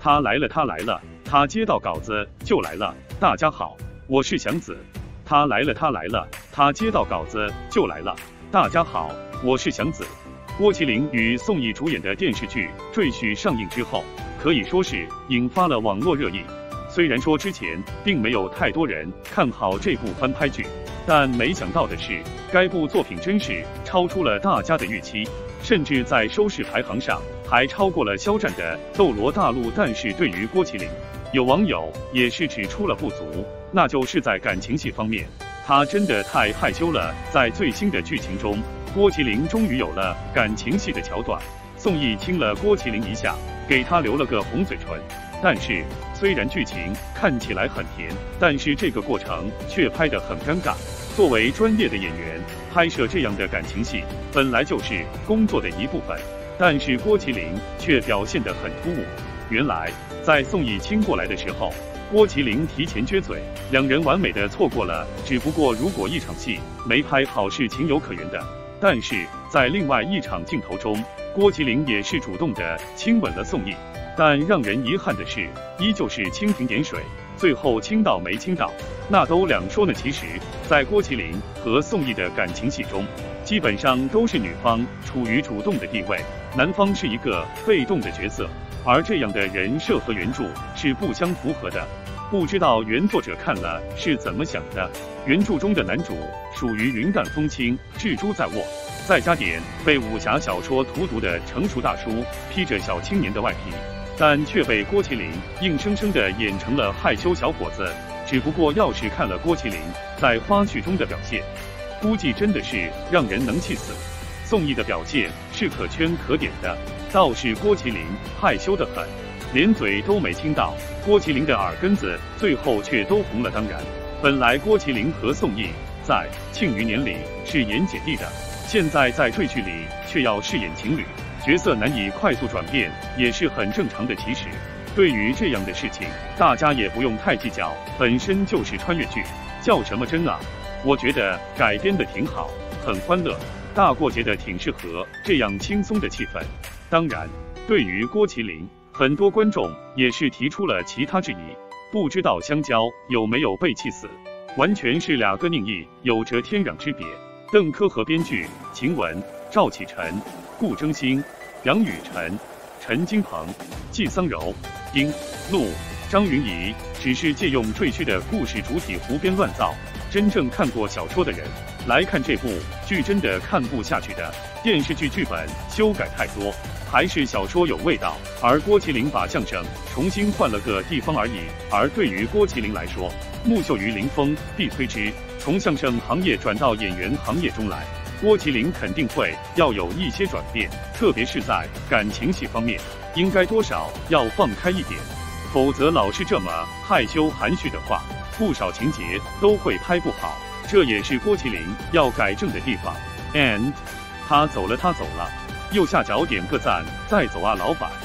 他来了，他来了，他接到稿子就来了。大家好，我是祥子。他来了，他来了，他接到稿子就来了。大家好，我是祥子。郭麒麟与宋轶主演的电视剧《赘婿》上映之后，可以说是引发了网络热议。虽然说之前并没有太多人看好这部翻拍剧，但没想到的是，该部作品真是超出了大家的预期，甚至在收视排行上还超过了肖战的《斗罗大陆》。但是对于郭麒麟，有网友也是指出了不足，那就是在感情戏方面，他真的太害羞了。在最新的剧情中，郭麒麟终于有了感情戏的桥段，宋轶亲了郭麒麟一下，给他留了个红嘴唇。但是虽然剧情看起来很甜，但是这个过程却拍得很尴尬。作为专业的演员，拍摄这样的感情戏本来就是工作的一部分，但是郭麒麟却表现得很突兀。原来在宋轶亲过来的时候，郭麒麟提前撅嘴，两人完美的错过了。只不过如果一场戏没拍好是情有可原的，但是在另外一场镜头中，郭麒麟也是主动的亲吻了宋轶。但让人遗憾的是，依旧是蜻蜓点水，最后亲到没亲到，那都两说呢。其实，在郭麒麟和宋轶的感情戏中，基本上都是女方处于主动的地位，男方是一个被动的角色，而这样的人设和原著是不相符合的。不知道原作者看了是怎么想的？原著中的男主属于云淡风轻、蜘蛛在握，再加点被武侠小说荼毒的成熟大叔，披着小青年的外皮，但却被郭麒麟硬生生地演成了害羞小伙子。只不过要是看了郭麒麟在花絮中的表现，估计真的是让人能气死。宋轶的表现是可圈可点的，倒是郭麒麟害羞得很，连嘴都没亲到。郭麒麟的耳根子最后却都红了。当然，本来郭麒麟和宋轶在《庆余年》里是演姐弟的，现在在《赘婿》里却要饰演情侣，角色难以快速转变也是很正常的。其实对于这样的事情，大家也不用太计较，本身就是穿越剧，较什么真啊？我觉得改编的挺好，很欢乐，大过节的挺适合这样轻松的气氛。当然，对于郭麒麟，很多观众也是提出了其他质疑，不知道香蕉有没有被气死？完全是两个宁毅，有着天壤之别。邓科和编剧秦雯、赵启辰、顾铮欣、杨雨晨、陈金鹏、季桑柔、丁陆、张云怡只是借用《赘婿》的故事主体胡编乱造，真正看过小说的人来看这部剧真的看不下去的。电视剧剧本修改太多，还是小说有味道，而郭麒麟把相声重新换了个地方而已。而对于郭麒麟来说，木秀于林风必摧之，从相声行业转到演员行业中来，郭麒麟肯定会要有一些转变，特别是在感情戏方面，应该多少要放开一点，否则老是这么害羞含蓄的话，不少情节都会拍不好，这也是郭麒麟要改正的地方。And 他走了，他走了，右下角点个赞，再走啊老板。